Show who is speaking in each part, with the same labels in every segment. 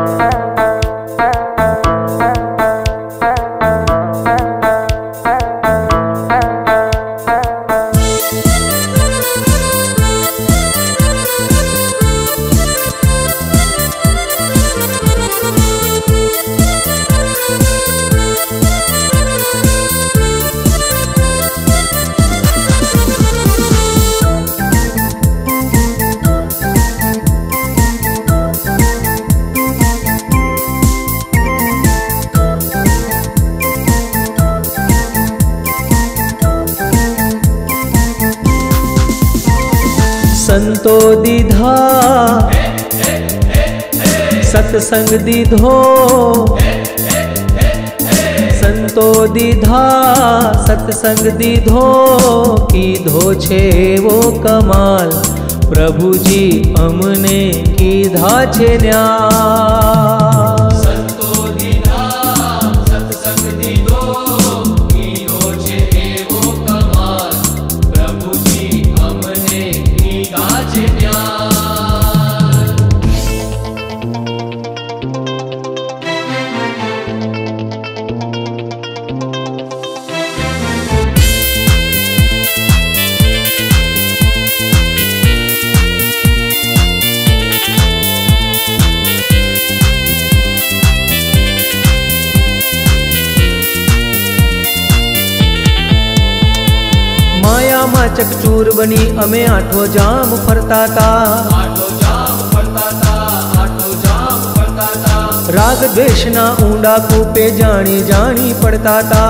Speaker 1: संतो दीधा सत्संग दीधो, संतो दीधा सत्संग दीधो, कीधो छे वो कमाल प्रभु जी अमने कीधा छे न्याय। चकचूर बनी अमे आठो जाम फरता था, राग द्वेष ना ऊंडा कूपे जानी जानी पड़ता था।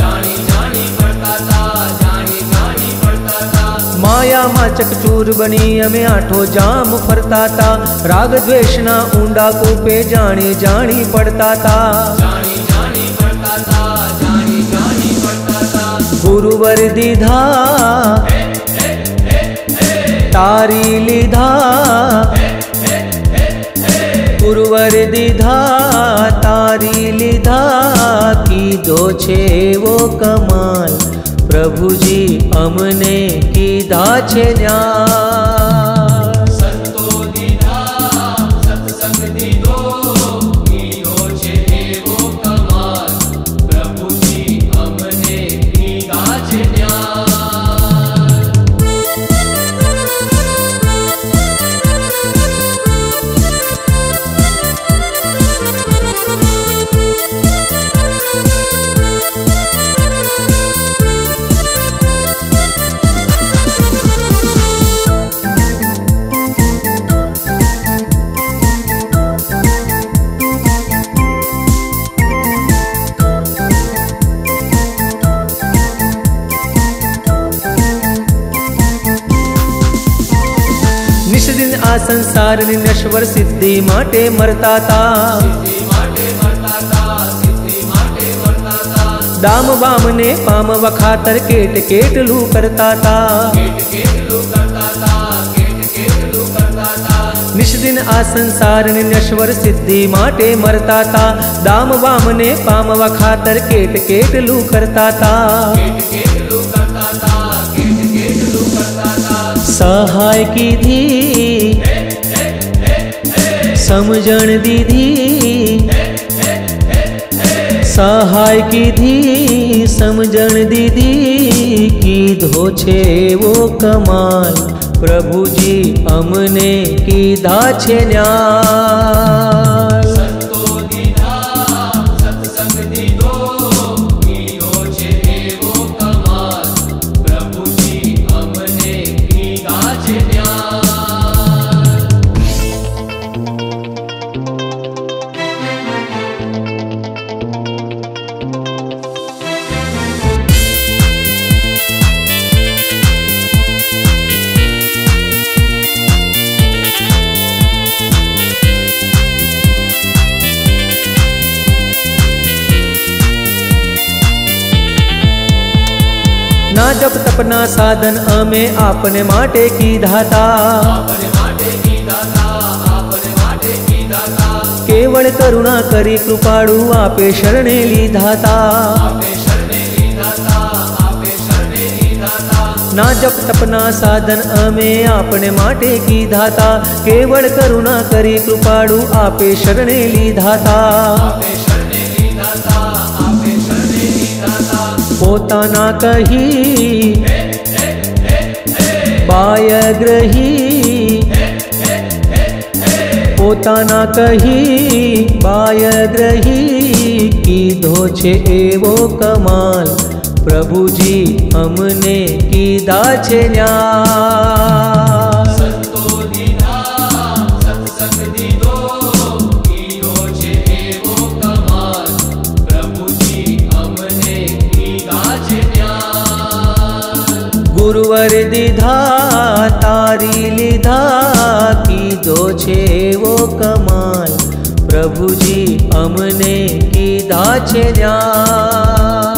Speaker 1: माया मा चकचूर बनी अमे आठो जाम फरता था, राग द्वेष ना ऊंडा कूपे जानी जानी पड़ता था। गुरुवर दीधा तारी लीधा, गुरुवर दीधा तारी लीधा, कीधो छे वो कमाल प्रभु जी अमने कीधा छे न्याय। आ संसार ની નશ્વર સિદ્ધિ માટે મરતા તા, દામ બામ ને પામવા ખાતર કેટ કેટલું કરતા તા। નિષ્દિન આ સંસાર ની નશ્વર સિદ્ધિ માટે મરતા તા, દામ બામ ને પામવા ખાતર કેટ કેટલું કરતા તા। सहाय कीधी समझण दीधी, सहाय कीधी समझण दीधी, कीधो छे वो कमाल प्रभु जी अमने कीधा छे न्याय। ना जप तपना साधन अमे आपने माटे कीधा था, केवल करुणा करी कृपाळु आपे शरणे लीधा था। ना जप तपना साधन अमे आपने माटे कीधा था, केवल करुणा करी कृपाळु आपे शरणे लीधा था। पोताना कही बायग्रही, पोताना कही बायग्रही, कीधो छे एवो कमाल, प्रभुजी हमने कीधा छे न्याय।
Speaker 2: संतो दीधा सत्संग दीधो, कीधो छे एवो कमाल, प्रभुजी हमने कीधा छे न्याय।
Speaker 1: गुरुवर दीधा तारी लीधा, कीधो छे एवो कमाल, प्रभुजी हमने कीधा छे न्याय।